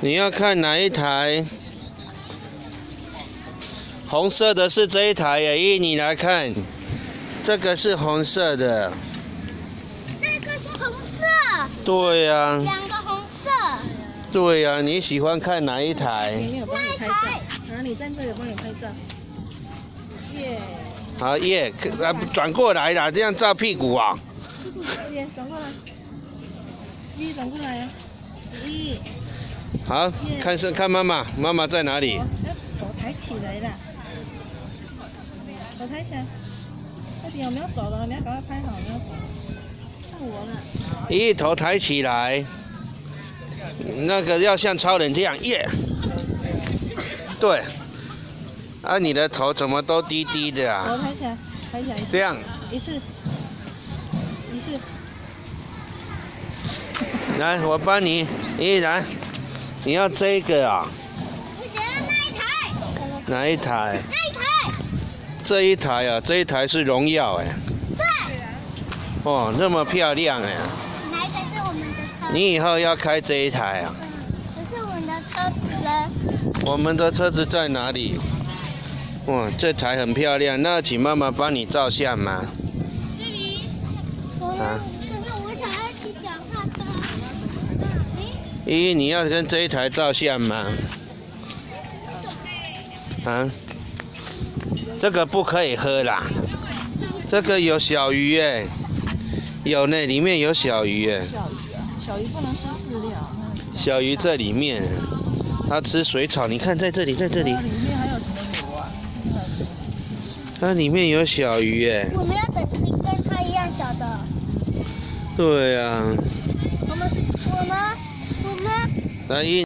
你要看哪一台？红色的是这一台耶，依你来看，这个是红色的。 那个是红色。 对呀、啊。 两个红色。 对呀、啊，你喜欢看哪一台？ 那一台。 啊，你站这里，帮你拍照。耶。 好耶，转过来啦，这样照屁股啊。 耶，转过来。一转过来啊。一。 好，看妈妈，妈妈在哪里？ 头抬起来了。头抬起来。快点，我们要走了，你要赶快拍好，我们要走。看我了。 一头抬起来，那个要像超人这样耶。对。啊，你的头怎么都低低的啊？ 头抬起来，抬起来。 这样。 一次。一次。 来，我帮你，来，你要这个啊？ 我想要那一台。 哪一台？ 那一台。 这一台啊，这一台是荣耀哎。 对。 哦，那么漂亮哎。 哪一个是我们的车？ 你以后要开这一台啊？ 可是我们的车子呢？ 我们的车子在哪里？哇，这台很漂亮，那请妈妈帮你照相吗？ 这里。 啊。 可是我想要骑脚踏车。 你要跟这一台照相吗？啊？这个不可以喝啦，这个有小鱼哎，有呢，里面有小鱼哎。 小鱼啊，小鱼不能吃饲料。 小鱼在里面，它吃水草，你看在这里，在这里。 里面还有什么油啊？ 它里面有小鱼哎。 我们要等跟它一样小的。 对啊。 我们。来